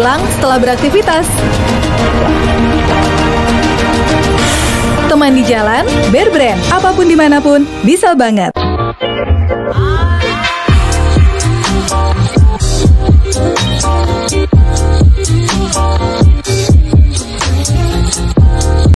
pulang setelah beraktivitas. Teman di jalan, Bear Brand. Apapun dimanapun, bisa banget.